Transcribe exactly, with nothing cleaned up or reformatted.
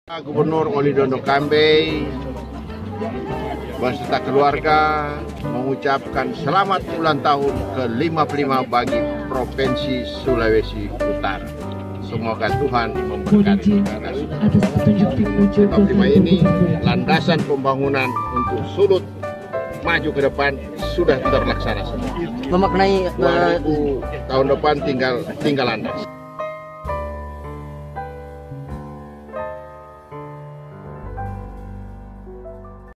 Gubernur Oli Dondo Kambe beserta keluarga mengucapkan selamat ulang tahun ke lima puluh lima bagi Provinsi Sulawesi Utara. Semoga Tuhan memberkati negara. lima puluh lima ini landasan pembangunan untuk Sulut maju ke depan sudah terlaksana semua. Memaknai uh... tahun depan tinggal tinggal landas.